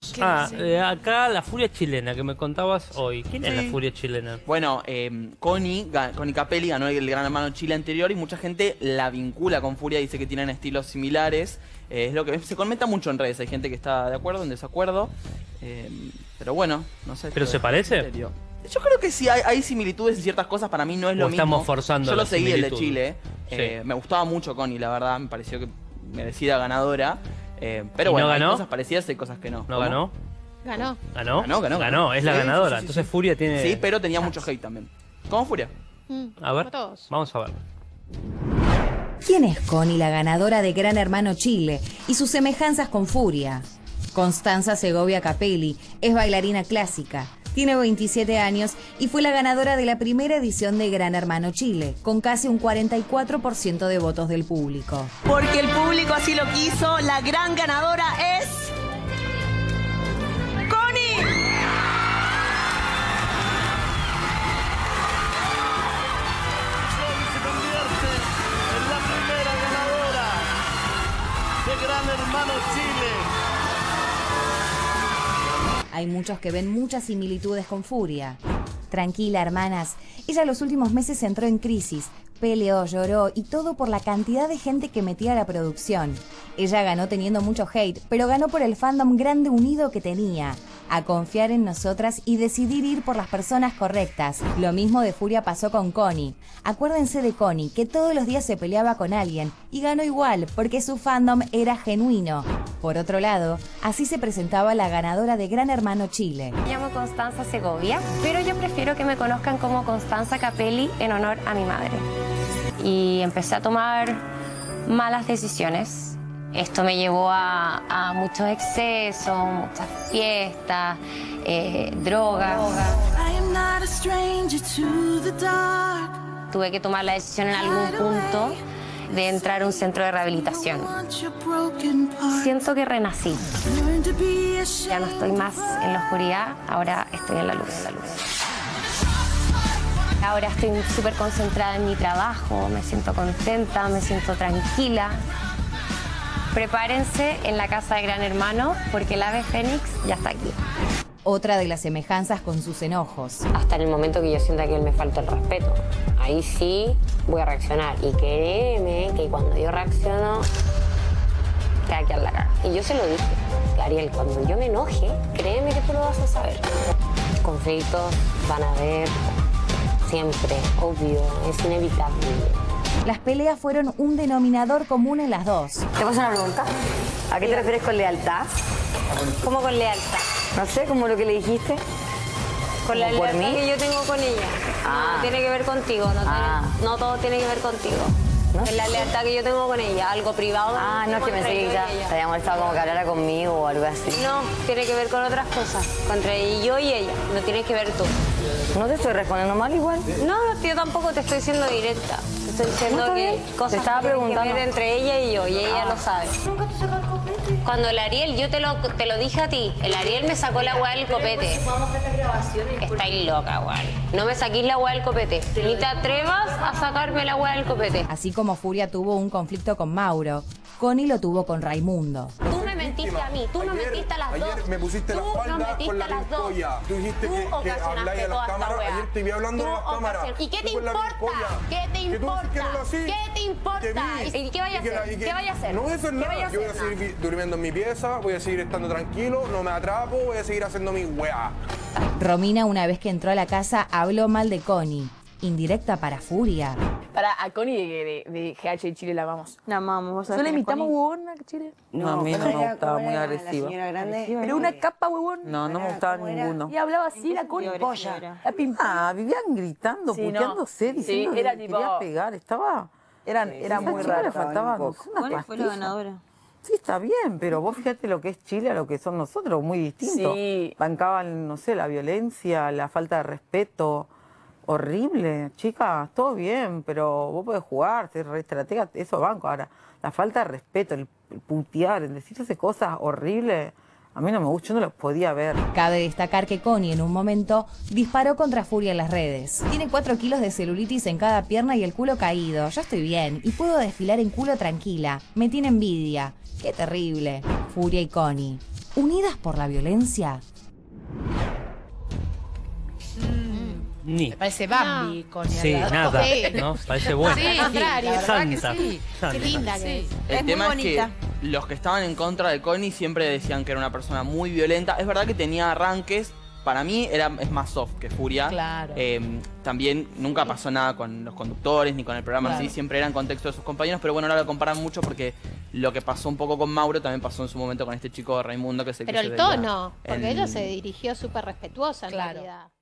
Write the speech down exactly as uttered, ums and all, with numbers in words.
Ah, eh, acá la furia chilena que me contabas hoy. ¿Quién sí. es la furia chilena? Bueno, eh, Connie, Connie Capelli ganó el Gran Hermano Chile anterior y mucha gente la vincula con Furia, dice que tienen estilos similares. Eh, es lo que se comenta mucho en redes, hay gente que está de acuerdo, en desacuerdo. Eh, pero bueno, no sé. ¿Pero se parece? Yo creo que sí hay, hay similitudes en ciertas cosas, para mí no es lo o mismo. Estamos forzando. Yo lo seguí el de Chile. Sí. Eh, me gustaba mucho Connie, la verdad, me pareció que merecida ganadora. Eh, pero ¿Y bueno, no ganó? hay cosas parecidas y cosas que no. ¿No ganó? Ganó. ¿Ganó? Ganó, ganó. Ganó, es la sí, ganadora. Sí, sí, Entonces sí. Furia tiene... Sí, pero tenía mucho hate también. ¿Cómo Furia? Mm, a ver, todos. vamos a ver. ¿Quién es Connie, la ganadora de Gran Hermano Chile, y sus semejanzas con Furia? Constanza Segovia Capelli es bailarina clásica, tiene veintisiete años y fue la ganadora de la primera edición de Gran Hermano Chile, con casi un cuarenta y cuatro por ciento de votos del público. Porque el público así lo quiso, la gran ganadora es... ¡Connie! Se convierte en la primera ganadora de Gran Hermano Chile. Hay muchos que ven muchas similitudes con Furia. Tranquila, hermanas. Ella los últimos meses entró en crisis. Peleó, lloró y todo por la cantidad de gente que metía a la producción. Ella ganó teniendo mucho hate, pero ganó por el fandom grande unido que tenía. A confiar en nosotras y decidir ir por las personas correctas. Lo mismo de Furia pasó con Connie. Acuérdense de Connie, que todos los días se peleaba con alguien y ganó igual porque su fandom era genuino. Por otro lado, así se presentaba la ganadora de Gran Hermano Chile. Me llamo Constanza Segovia, pero yo prefiero que me conozcan como Constanza Capelli en honor a mi madre. Y empecé a tomar malas decisiones. Esto me llevó a, a muchos excesos, muchas fiestas, eh, drogas. Tuve que tomar la decisión en algún punto de entrar a un centro de rehabilitación. Siento que renací. Ya no estoy más en la oscuridad, ahora estoy en la luz. En la luz. Ahora estoy súper concentrada en mi trabajo, me siento contenta, me siento tranquila. Prepárense en la casa de Gran Hermano porque el ave fénix ya está aquí. Otra de las semejanzas con sus enojos. Hasta en el momento que yo sienta que él me falta el respeto, ahí sí voy a reaccionar. Y créeme que cuando yo reacciono, te va a quedar la cara. Y yo se lo dije, Ariel, cuando yo me enoje, créeme que tú lo vas a saber. Conflictos van a haber siempre, obvio, es inevitable. Las peleas fueron un denominador común en las dos. ¿Te paso una pregunta? ¿A qué te refieres con lealtad? ¿Cómo con lealtad? No sé, como lo que le dijiste. Con la ¿Por lealtad mí? que yo tengo con ella. Ah. No tiene que ver contigo, no, Ah. tiene, no todo tiene que ver contigo. ¿No? Es la lealtad que yo tengo con ella, algo privado. Ah, no, es que pensé que ya te había molestado como que hablara conmigo o algo así. No, tiene que ver con otras cosas, entre yo y ella, no tienes que ver tú. No te estoy respondiendo mal igual. No, yo tampoco te estoy diciendo directa. Te estoy diciendo No, que bien. cosas Te estaba que tienen que preguntando. ver entre ella y yo, y ella Ah. lo sabe. Cuando el Ariel, yo te lo, te lo dije a ti, el Ariel me sacó la weá del copete. Estáis loca, weón. No me saquís la weá del copete. Ni te atrevas a sacarme la weá del copete. Así como Furia tuvo un conflicto con Mauro, Connie lo tuvo con Raimundo. Tú me mentiste a mí, tú no Ayer- mentiste a las dos. Ayer me pusiste la Tú nos espalda metiste con la a las dos. vincoya. Tú dijiste Tú que, que ocasionaste habláis a toda las esta cámaras. wea. Ayer te vi hablando Tú a las cámaras. ocasionaste. ¿Y qué te Tú con la importa? vincoya. ¿Qué te Que tú importa? quieres así. ¿Qué te importa? Te vi. ¿Y qué vaya a Y que la- hacer? y que- ¿Qué vaya a hacer? No voy a hacer ¿Qué nada. vaya a Yo voy a hacer? seguir vi- durmiendo en mi pieza, voy a seguir estando tranquilo, no me atrapo, voy a seguir haciendo mi weá. Romina, una vez que entró a la casa, habló mal de Connie. Indirecta para Furia. Para a Connie de, de, de G H Chile la amamos. La amamos. ¿No le imitamos huevona Chile? No, a mí no me gustaba, muy agresiva. Pero una capa huevón. No, no me gustaba ninguno. Y hablaba así la Connie. La pim pam. Ah, vivían gritando, Sí, no. puteándose, diciendo Sí, era que tipo- quería pegar. Estaba... Eran, era esa muy chica raro. le faltaba, no sé, una ¿Cuál fue la pastilla. ganadora? Sí, está bien, pero vos fíjate lo que es Chile a lo que son nosotros, muy distinto. Sí. Bancaban, no sé, la violencia, la falta de respeto. Horrible, chicas, todo bien, pero vos podés jugar, ser re estratega, eso banco. Ahora, la falta de respeto, el, el putear, el decirse cosas horribles, a mí no me gusta, yo no los podía ver. Cabe destacar que Connie en un momento disparó contra Furia en las redes. Tiene cuatro kilos de celulitis en cada pierna y el culo caído. Yo estoy bien y puedo desfilar en culo tranquila. Me tiene envidia. Qué terrible. Furia y Connie. unidas por la violencia. Ni. Me parece Bambi No. con Sí, el nada, ¿no? Parece buena. Sí, sí, contrario, la verdad que Santa. sí. Santa. Qué linda que es. El Es tema muy es que bonita. los que estaban en contra de Connie siempre decían que era una persona muy violenta. Es verdad que tenía arranques. Para mí era, es más soft que Furia. Claro. Eh, también nunca pasó nada con los conductores ni con el programa Claro. así. Siempre era en contexto de sus compañeros. Pero bueno, ahora lo comparan mucho porque lo que pasó un poco con Mauro también pasó en su momento con este chico Raimundo que se Pero que el se veía tono, porque en- ella se dirigió súper respetuosa en Claro. realidad.